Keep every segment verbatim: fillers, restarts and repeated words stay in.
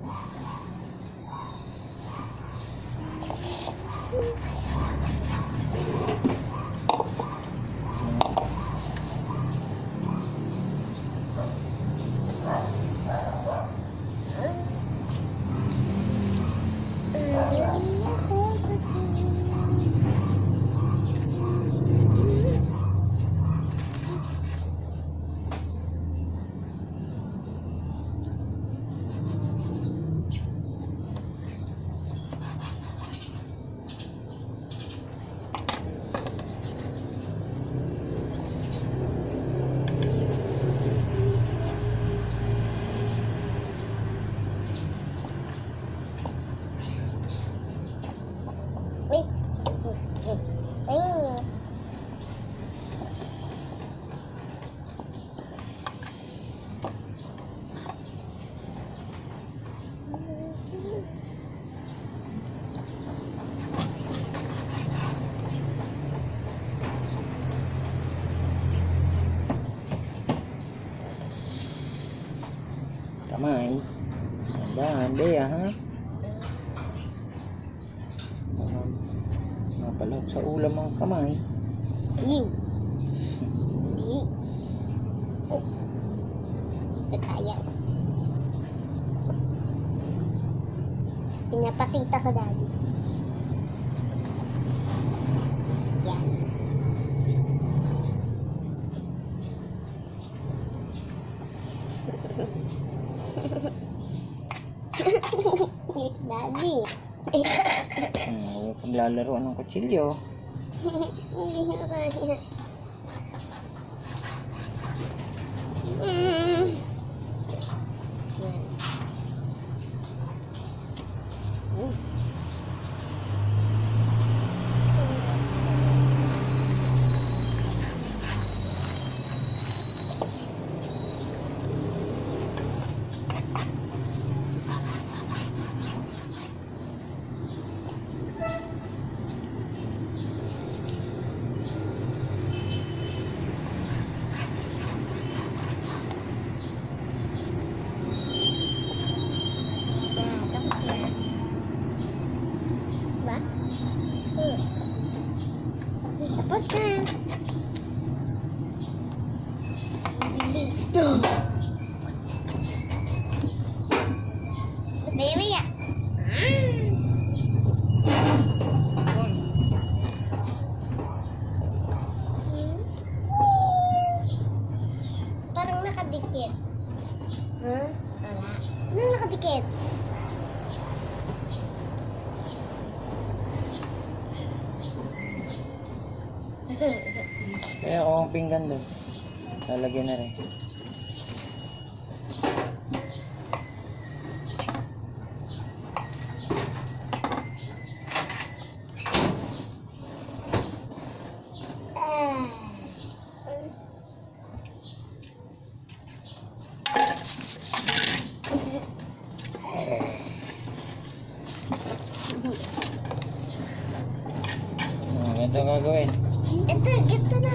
Kamay. Dahan, Bea, ha? Napalahok sa ulam ang kamay. Ayun. Dili. Oh. Ayaw. Pinapakita ko, Daddy. Yan. Daddy. Hmm, huwag kang lalaro ng kutsilyo. Hindi na kaya. Mm. Yan. Mm. Tapos na. Bilis. Baby, ya. Parang nakadikit. Huh? Wala. Anong nakadikit? Kaya ako ang pinggan doon. Lalagyan na rin. Hmm, ganito ang gagawin. Ito, ito na.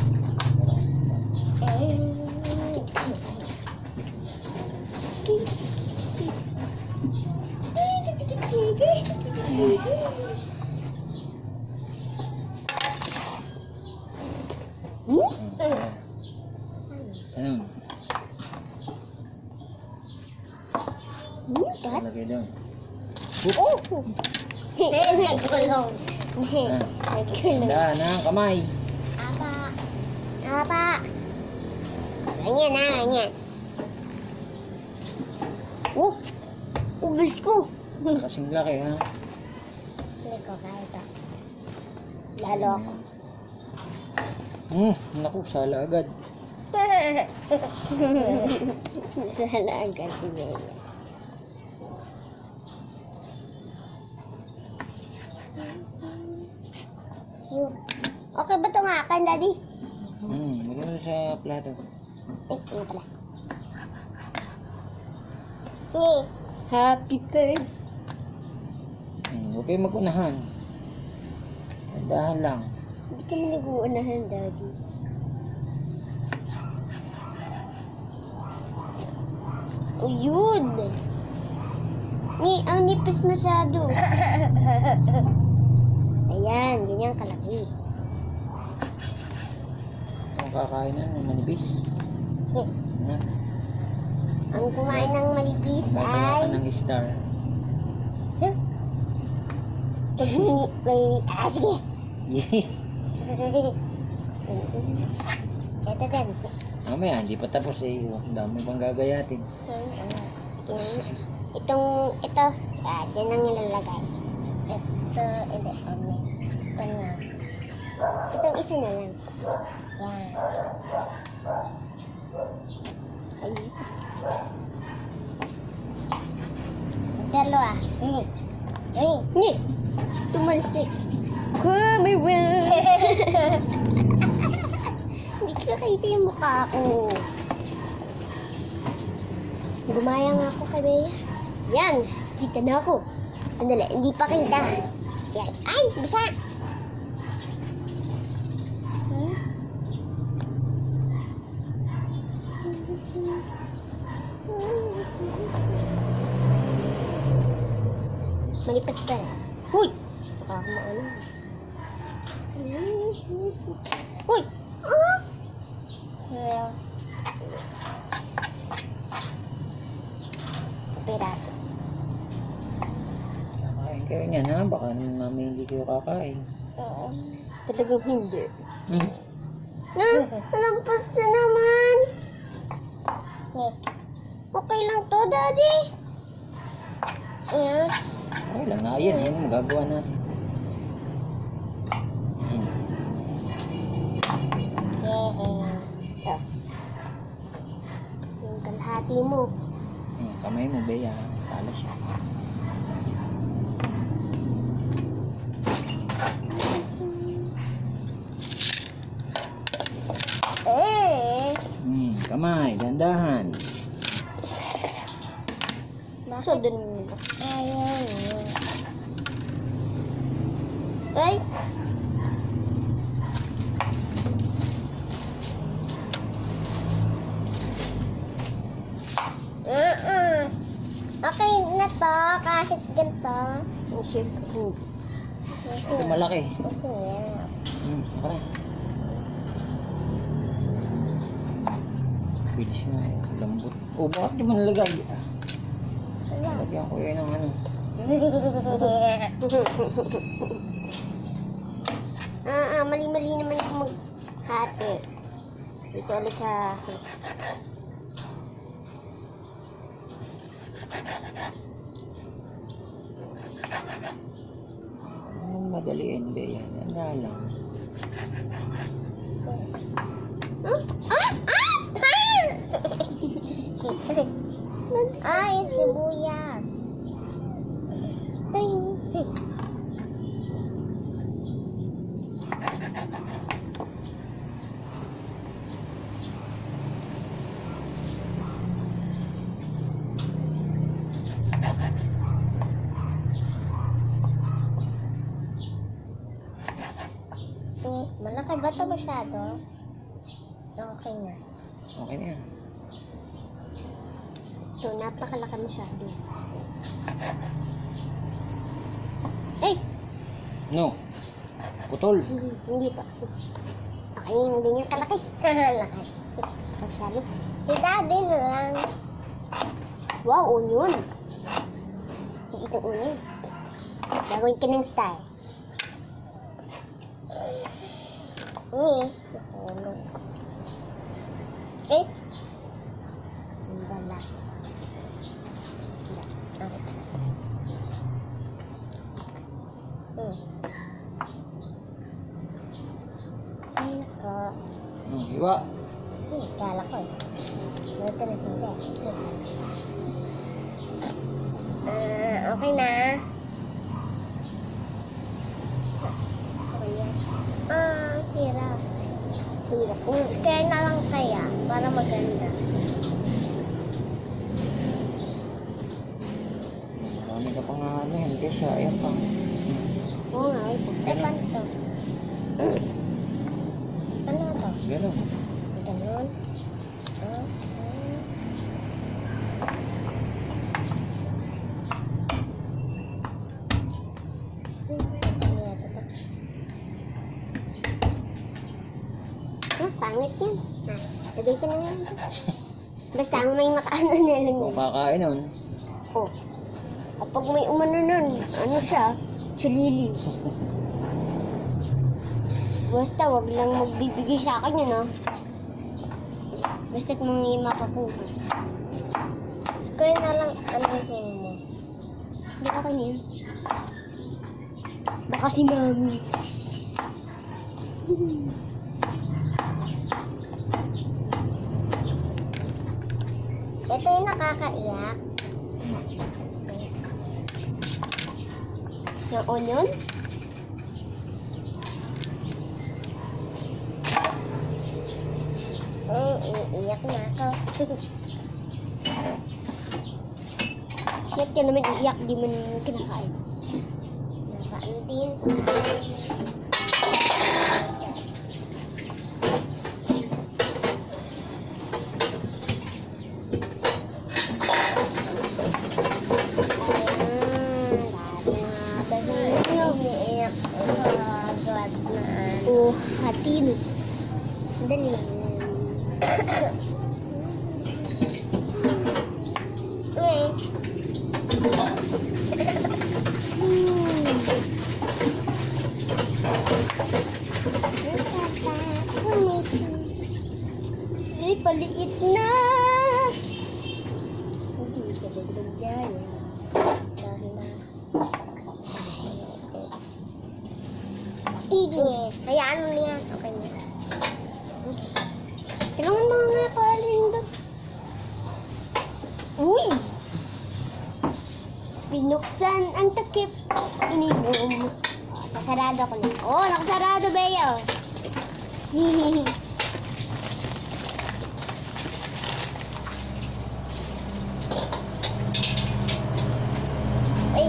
Ano? What? Lagay doon. Oh! Nagkulong. Nagkulong. Dahan ha, kamay. Apa. Apa. Ganyan na, ganyan. Oh! Ubilis ko. Kasing laki ha. Hindi ko kaya ito. Lalo ako. Hmm, naku, sala agad. Sala agad si Bea. Cute. Okay ba itong akin, Daddy? Hmm, lagyan mo sa plato. Ay, ano pala? Ni. Happy birthday. Hmm, huwag kayong mag-unahan. Dahan lang. Hindi kami nag-uunahan, Daddy. Oh, yun. Ni, ang nipis masyado. Ayan, ganyan kalaki. Kung kakain na, manibis. Eh, Na, ang kumain ng malipis gagawa ka ay... ng star. Pag mini... May... Ah, sige. Yee. Ito din. Mamaya, hindi pa tapos eh. Ang dami pang gagayatin. Itong... Ito. Ah, dyan ang nilalagay. Ito... Ito. Ame. Ito na. Itong isa na lang. Yan. Ay. Dalawa. Ay. Ay. Ni. Tumalsik. Camera. Hindi ka kakita yung mukha ko. Gumaya nga ako kay Bea. Yan. Kita na ako. Andali. Hindi pa kita. Yan. Ay. Bisa. Hmm? Malipas pa. Huy! Baka ako maano. Huy! Ah! Yeah. Peraso. Kakain kayo niyan ha. Baka mami hindi kayo kakain. Oo. Talagang hindi. Hmm? Na, nalampas na naman. Okay lang to, Daddy. Yeah. Okay lang na. Ayan, ayan. Magagawa natin. Hmm. Yeah. Ito. Yung kalahati mo. Hmm, kamay mo, Bea. Tala siya. Eh. Hmm, kamay. Dandahan. Nasa dun mo. Ayan. Ay. Uh-uh. Okay na to, kahit ganito. Siyempre. Ito malaki. Okay. Hmm, ako na. Bilis nga eh. Lambot. Oh, bakit di mo nalagay? Ah, lagyan ko yun ng ano. Ah, ah, mali-mali naman ako maghati. Dito ulit sa... Anong madaliin, Bea? Ganda lang. Huh? Ah! Ah! Ah! Ah, yung sibuyas. Ay. Eh, malaki ba ito masyado? Okay na. Okay na yan. Ito, napakalaki masyado. Eh! No. Putol. Hindi, hindi pa. Okay, hindi niya kalaki. Laki. Masyado. Si Daddy na lang. Wow, onion. Hindi ito onion. Gagawin ka ng style. Ni, natulog. Eh? Wala. Wala. Hmm. Ay, nako. Hmm, hiwa. Hmm, kala ko eh. Ito na hindi. Ah, okay na. Okay yan. Ah, hirap. Hirap. Square na lang kaya para maganda. Marami ka pang ano yan. Kaya ayan pang. Oo nga, ito. Eh, paano to? Ano to? Ganun. Ganun. Ah, ah. Lagay ko na yan. Basta ang may makaano na lang. Kung kakain nun. Oh. Kapag may umano nun, ano siya? Chulili. Basta wag lang magbibigay sa akin yun, ha? Basta't mga makakuha. Square na lang, ano mo? Hindi ako na yun. Baka si Mami. Ito yung nakakaiyak. Yung onion? Eh, iiyak na ako. Iyak ka naman iiyak, di man kinakain. Nakain din. Oh, hati mo. Dali. Eh. Eh, paliit na. Hindi ka dagdag dyan. Dahil na. Sige. Hayaan mo niya. Okay na. Tulungan mo nga ako, Linda. Uy! Pinuksan ang takip. Ininom. Oh, sasarado ko na. Oh, nakasarado, Bea. Hihihi. Ay!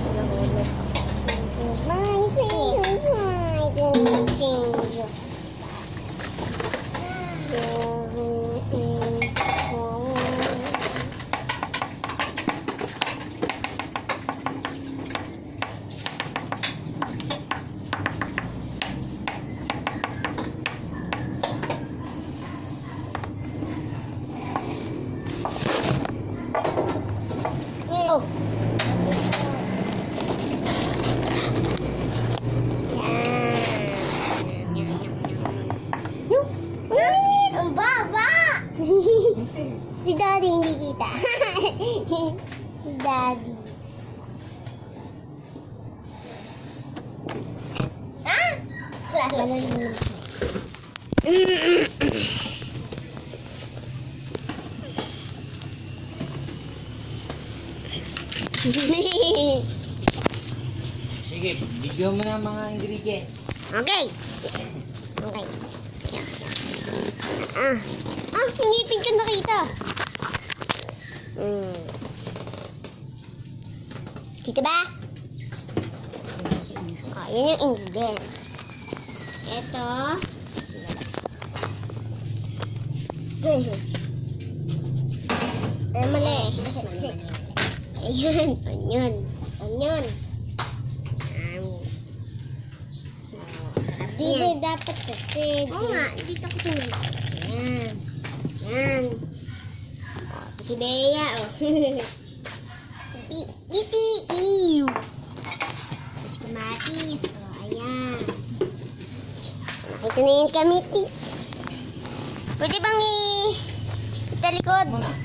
My favorite change. Oh. Ang baba! Si Daddy hindi kita. Si Daddy. Ah! Wala naman. Sige, video mo na mga ingredients. Okay. Okay. Ah. Ah, singipin ko nakita. Mm. Kita ba? Oh, yun yung ingredients. Ito. Ay, mali. Ayan, onion. Onion. Hindi dapat kasi. Oo nga, dito ko siya. Ayan. Ayan. O, si Bea, o. Titi, ew. Tapos kamatis. O, ayan. Ito na yung kamitis. Pwede bang i... italikod? Muna.